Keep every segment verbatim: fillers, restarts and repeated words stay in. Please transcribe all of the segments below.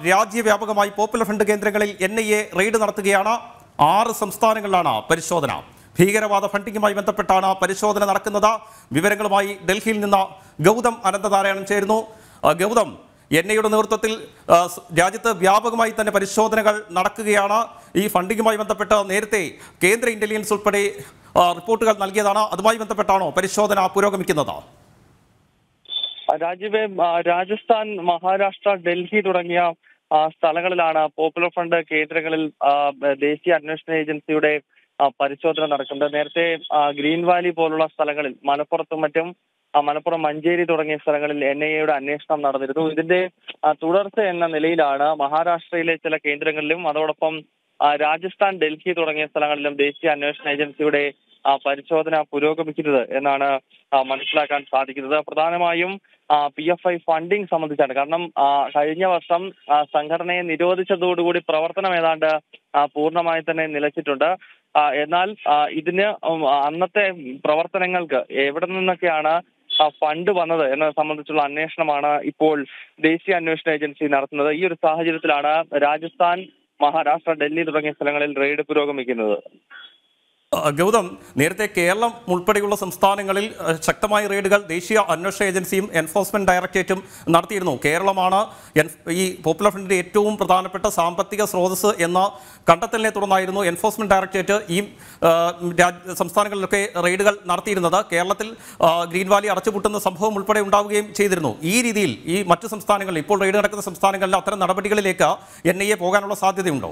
രാജ്യവ്യാപകമായി പോപ്പുലർ ഫ്രണ്ട് കേന്ദ്രങ്ങളിൽ N I A raid നടത്തുകയാണ്. ആറ് സംസ്ഥാനങ്ങളിലാണ് പരിശോധന. ഭീകരവാദ ഫണ്ടിങ്ങുമായി ബന്ധപ്പെട്ടാണ് പരിശോധന നടക്കുന്നത്. വിവരങ്ങളുമായി ഡൽഹിയിൽ നിന്ന് ഗൗതം അനന്തനാരായണൻ ചേരുന്നു. ഗൗതം, എൻ ഐയുടെ നേതൃത്വത്തിൽ രാജ്യത്ത് വ്യാപകമായി തന്നെ പരിശോധനകൾ നടക്കുകയാണ്. ഈ ഫണ്ടിങ്ങുമായി ബന്ധപ്പെട്ട് നേരത്തെ കേന്ദ്ര ഇന്റലിജൻസ് ഉൾപ്പെടെ റിപ്പോർട്ടുകൾ നൽകിയതാണ്. അതുമായി ബന്ധപ്പെട്ടാണോ പരിശോധന പുരോഗമിക്കുന്നത്? രാജീവ്, രാജസ്ഥാൻ, മഹാരാഷ്ട്ര, ഡൽഹി തുടങ്ങിയ സ്ഥലങ്ങളിലാണ് പോപ്പുലർ ഫ്രണ്ട് കേന്ദ്രങ്ങളിൽ ദേശീയ അന്വേഷണ ഏജൻസിയുടെ പരിശോധന നടക്കുന്നത്. നേരത്തെ ഗ്രീൻ വാലി പോലുള്ള സ്ഥലങ്ങളിൽ, മലപ്പുറത്തും മറ്റും മലപ്പുറം മഞ്ചേരി തുടങ്ങിയ സ്ഥലങ്ങളിൽ എൻ ഐ എയുടെ അന്വേഷണം നടന്നിരുന്നു. ഇതിന്റെ തുടർച്ച എന്ന നിലയിലാണ് മഹാരാഷ്ട്രയിലെ ചില കേന്ദ്രങ്ങളിലും അതോടൊപ്പം രാജസ്ഥാൻ, ഡൽഹി തുടങ്ങിയ സ്ഥലങ്ങളിലും ദേശീയ അന്വേഷണ ഏജൻസിയുടെ പരിശോധന പുരോഗമിക്കുന്നത് എന്നാണ് മനസ്സിലാക്കാൻ സാധിക്കുന്നത്. പ്രധാനമായും പി എഫ് ഐ ഫണ്ടിങ് സംബന്ധിച്ചാണ്. കാരണം കഴിഞ്ഞ വർഷം സംഘടനയെ നിരോധിച്ചതോടുകൂടി പ്രവർത്തനം ഏതാണ്ട് പൂർണ്ണമായി തന്നെ നിലച്ചിട്ടുണ്ട്. എന്നാൽ ഇതിന് അന്നത്തെ പ്രവർത്തനങ്ങൾക്ക് എവിടെ നിന്നൊക്കെയാണ് ഫണ്ട് വന്നത് എന്നത് സംബന്ധിച്ചുള്ള അന്വേഷണമാണ് ഇപ്പോൾ ദേശീയ അന്വേഷണ ഏജൻസി നടത്തുന്നത്. ഈ ഒരു സാഹചര്യത്തിലാണ് രാജസ്ഥാൻ, മഹാരാഷ്ട്ര, ഡൽഹി തുടങ്ങിയ സ്ഥലങ്ങളിൽ റെയ്ഡ് പുരോഗമിക്കുന്നത്. ഗൗതം, നേരത്തെ കേരളം ഉൾപ്പെടെയുള്ള സംസ്ഥാനങ്ങളിൽ ശക്തമായ റെയ്ഡുകൾ ദേശീയ അന്വേഷണ ഏജൻസിയും എൻഫോഴ്സ്മെന്റ് ഡയറക്ടറേറ്റും നടത്തിയിരുന്നു. കേരളമാണ് ഈ പോപ്പുലർ ഫ്രണ്ടിന്റെ ഏറ്റവും പ്രധാനപ്പെട്ട സാമ്പത്തിക സ്രോതസ് എന്ന കണ്ടെത്തലിനെ തുടർന്നായിരുന്നു എൻഫോഴ്സ്മെന്റ് ഡയറക്ടറേറ്റ് ഈ സംസ്ഥാനങ്ങളിലൊക്കെ റെയ്ഡുകൾ നടത്തിയിരുന്നത്. കേരളത്തിൽ ഗ്രീൻ വാലി അടച്ചുപൂട്ടുന്ന സംഭവം ഉൾപ്പെടെ ഉണ്ടാവുകയും ചെയ്തിരുന്നു. ഈ രീതിയിൽ ഈ മറ്റു സംസ്ഥാനങ്ങളിൽ, ഇപ്പോൾ റെയ്ഡ് നടക്കുന്ന സംസ്ഥാനങ്ങളിൽ അത്തരം നടപടികളിലേക്ക് എൻ ഐ എ പോകാനുള്ള സാധ്യതയുണ്ടോ?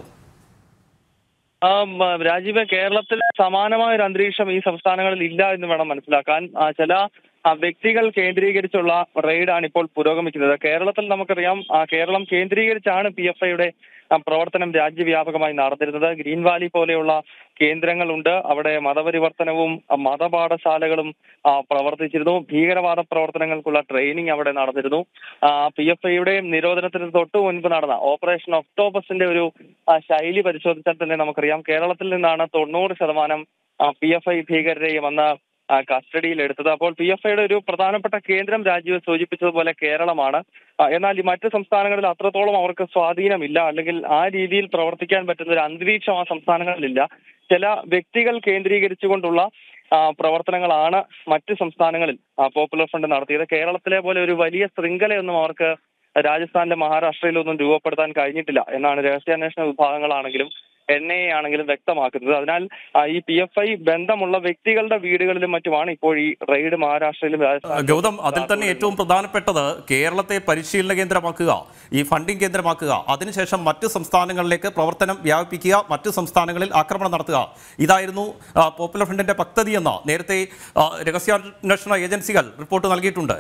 രാജീവ്, കേരളത്തിൽ സമാനമായ ഒരു അന്തരീക്ഷം ഈ സംസ്ഥാനങ്ങളിൽ ഇല്ല എന്ന് വേണം മനസ്സിലാക്കാൻ. ചില വ്യക്തികൾ കേന്ദ്രീകരിച്ചുള്ള റെയ്ഡാണ് ഇപ്പോൾ പുരോഗമിക്കുന്നത്. കേരളത്തിൽ നമുക്കറിയാം, കേരളം കേന്ദ്രീകരിച്ചാണ് പി എഫ് ഐയുടെ പ്രവർത്തനം രാജ്യവ്യാപകമായി നടന്നിരുന്നത്. ഗ്രീൻ വാലി പോലെയുള്ള കേന്ദ്രങ്ങളുണ്ട്. അവിടെ മതപരിവർത്തനവും മതപാഠശാലകളും പ്രവർത്തിച്ചിരുന്നു. ഭീകരവാദ പ്രവർത്തനങ്ങൾക്കുള്ള ട്രെയിനിങ് അവിടെ നടന്നിരുന്നു. പി എഫ് ഐയുടെ നിരോധനത്തിന് തൊട്ടു മുൻപ് നടന്ന ഓപ്പറേഷൻ ഒക്ടോബസിന്റെ ഒരു ശൈലി പരിശോധിച്ചാൽ തന്നെ നമുക്കറിയാം, കേരളത്തിൽ നിന്നാണ് തൊണ്ണൂറ് ശതമാനം പി എഫ് ഐ ഭീകരരെയും അന്ന് കസ്റ്റഡിയിൽ എടുത്തത്. അപ്പോൾ പി എഫ് ഐയുടെ ഒരു പ്രധാനപ്പെട്ട കേന്ദ്രം രാജ്യം സൂചിപ്പിച്ചതുപോലെ കേരളമാണ്. എന്നാൽ ഈ മറ്റ് സംസ്ഥാനങ്ങളിൽ അത്രത്തോളം അവർക്ക് സ്വാധീനമില്ല, അല്ലെങ്കിൽ ആ രീതിയിൽ പ്രവർത്തിക്കാൻ പറ്റുന്ന ഒരു അന്തരീക്ഷം ആ സംസ്ഥാനങ്ങളിലില്ല. ചില വ്യക്തികൾ കേന്ദ്രീകരിച്ചുകൊണ്ടുള്ള പ്രവർത്തനങ്ങളാണ് മറ്റ് സംസ്ഥാനങ്ങളിൽ പോപ്പുലർ ഫ്രണ്ട് നടത്തിയത്. കേരളത്തിലെ പോലെ ഒരു വലിയ ശൃംഖലയൊന്നും അവർക്ക് രാജസ്ഥാനിലെ മഹാരാഷ്ട്രയിലൊന്നും രൂപപ്പെടുത്താൻ കഴിഞ്ഞിട്ടില്ല എന്നാണ് രഹസ്യാന്വേഷണ വിഭാഗങ്ങളാണെങ്കിലും എൻ ഐ എ ആണെങ്കിലും വ്യക്തമാക്കുന്നത്. അതിനാൽ ഈ പി എഫ് ഐ ബന്ധമുള്ള വ്യക്തികളുടെ വീടുകളിലും മറ്റുമാണ് ഇപ്പോൾ ഈ റെയ്ഡ് മഹാരാഷ്ട്രയിലും. ഗൗതം, അതിൽ തന്നെ ഏറ്റവും പ്രധാനപ്പെട്ടത് കേരളത്തെ പരിശീലന കേന്ദ്രമാക്കുക, ഈ ഫണ്ടിംഗ് കേന്ദ്രമാക്കുക, അതിനുശേഷം മറ്റ് സംസ്ഥാനങ്ങളിലേക്ക് പ്രവർത്തനം വ്യാപിപ്പിക്കുക, മറ്റ് സംസ്ഥാനങ്ങളിൽ ആക്രമണം നടത്തുക. ഇതായിരുന്നു പോപ്പുലർ ഫ്രണ്ടിന്റെ പദ്ധതിയെന്ന് നേരത്തെ രഹസ്യാന്വേഷണ ഏജൻസികൾ റിപ്പോർട്ട് നൽകിയിട്ടുണ്ട്.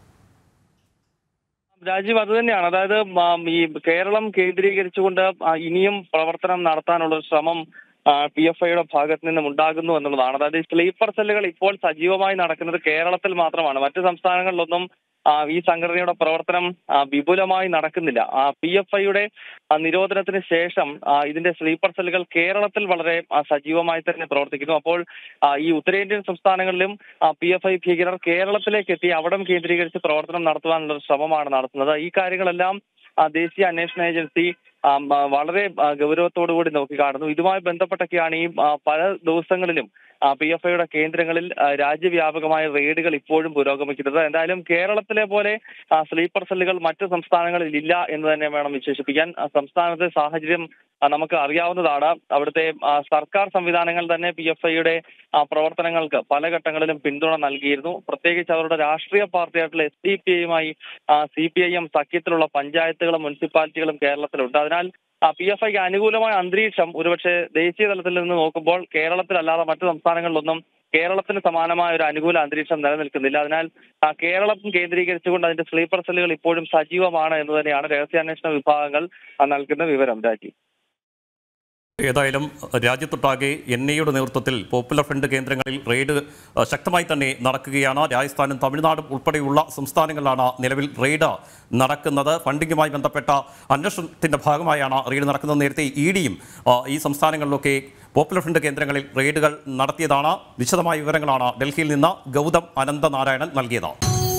രാജീവ്, അത് തന്നെയാണ്. അതായത് ഈ കേരളം കേന്ദ്രീകരിച്ചുകൊണ്ട് ഇനിയും പ്രവർത്തനം നടത്താനുള്ള ഒരു ശ്രമം പി എഫ് ഐയുടെ ഭാഗത്ത് നിന്നും ഉണ്ടാകുന്നു എന്നുള്ളതാണ്. അതായത് സ്ലീപ്പർ സെല്ലുകൾ ഇപ്പോൾ സജീവമായി നടക്കുന്നത് കേരളത്തിൽ മാത്രമാണ്. മറ്റ് സംസ്ഥാനങ്ങളിലൊന്നും ഈ സംഘടനയുടെ പ്രവർത്തനം വിപുലമായി നടക്കുന്നില്ല. പി എഫ് ഐയുടെ നിരോധനത്തിന് ശേഷം ഇതിന്റെ സ്ലീപ്പർ സെല്ലുകൾ കേരളത്തിൽ വളരെ സജീവമായി തന്നെ പ്രവർത്തിക്കുന്നു. അപ്പോൾ ഈ ഉത്തരേന്ത്യൻ സംസ്ഥാനങ്ങളിലും പി എഫ് ഐ ഭീകരർ കേരളത്തിലേക്ക് എത്തി അവിടം കേന്ദ്രീകരിച്ച് പ്രവർത്തനം നടത്തുവാനുള്ള ഒരു ശ്രമമാണ് നടത്തുന്നത്. ഈ കാര്യങ്ങളെല്ലാം ദേശീയ അന്വേഷണ ഏജൻസി വളരെ ഗൗരവത്തോടു കൂടി നോക്കിക്കാണുന്നു. ഇതുമായി ബന്ധപ്പെട്ടൊക്കെയാണ് ഈ പല ദിവസങ്ങളിലും പി എഫ് ഐയുടെ കേന്ദ്രങ്ങളിൽ രാജ്യവ്യാപകമായ റെയ്ഡുകൾ ഇപ്പോഴും പുരോഗമിക്കുന്നത്. എന്തായാലും കേരളത്തിലെ പോലെ സ്ലീപ്പർ സെല്ലുകൾ മറ്റ് സംസ്ഥാനങ്ങളിൽ ഇല്ല എന്ന് തന്നെ വേണം വിശേഷിപ്പിക്കാൻ. സംസ്ഥാനത്തെ സാഹചര്യം നമുക്ക് അറിയാവുന്നതാണ്. അവിടുത്തെ സർക്കാർ സംവിധാനങ്ങൾ തന്നെ പി എഫ് ഐയുടെ പ്രവർത്തനങ്ങൾക്ക് പല ഘട്ടങ്ങളിലും പിന്തുണ നൽകിയിരുന്നു. പ്രത്യേകിച്ച് അവരുടെ രാഷ്ട്രീയ പാർട്ടിയായിട്ടുള്ള എസ് ഡി പി ഐയുമായി സി പി ഐ എം സഖ്യത്തിലുള്ള പഞ്ചായത്തുകളും മുനിസിപ്പാലിറ്റികളും കേരളത്തിലുണ്ട്. അതിനാൽ പി എഫ് ഐക്ക് അനുകൂലമായ അന്തരീക്ഷം ഒരുപക്ഷെ ദേശീയ തലത്തിൽ നിന്ന് നോക്കുമ്പോൾ കേരളത്തിലല്ലാതെ മറ്റു സംസ്ഥാനങ്ങളിലൊന്നും കേരളത്തിന് സമാനമായ ഒരു അനുകൂല അന്തരീക്ഷം നിലനിൽക്കുന്നില്ല. അതിനാൽ കേരളം കേന്ദ്രീകരിച്ചുകൊണ്ട് അതിന്റെ സ്ലീപ്പർ സെല്ലുകൾ ഇപ്പോഴും സജീവമാണ് എന്ന് തന്നെയാണ് രഹസ്യാന്വേഷണ വിഭാഗങ്ങൾ നൽകുന്ന വിവരം. രാജി, ഏതായാലും രാജ്യത്തൊട്ടാകെ എൻ ഐയുടെ നേതൃത്വത്തിൽ പോപ്പുലർ ഫ്രണ്ട് കേന്ദ്രങ്ങളിൽ റെയ്ഡ് ശക്തമായി തന്നെ നടക്കുകയാണ്. രാജസ്ഥാനും തമിഴ്നാടും ഉൾപ്പെടെയുള്ള സംസ്ഥാനങ്ങളിലാണ് നിലവിൽ റെയ്ഡ് നടക്കുന്നത്. ഫണ്ടിങ്ങുമായി ബന്ധപ്പെട്ട അന്വേഷണത്തിൻ്റെ ഭാഗമായാണ് റെയ്ഡ് നടക്കുന്നത്. നേരത്തെ ഇ ഡിയും ഈ സംസ്ഥാനങ്ങളിലൊക്കെ പോപ്പുലർ ഫ്രണ്ട് കേന്ദ്രങ്ങളിൽ റെയ്ഡുകൾ നടത്തിയതാണ്. വിശദമായ വിവരങ്ങളാണ് ഡൽഹിയിൽ നിന്ന് ഗൗതം അനന്തനാരായണൻ നൽകിയത്.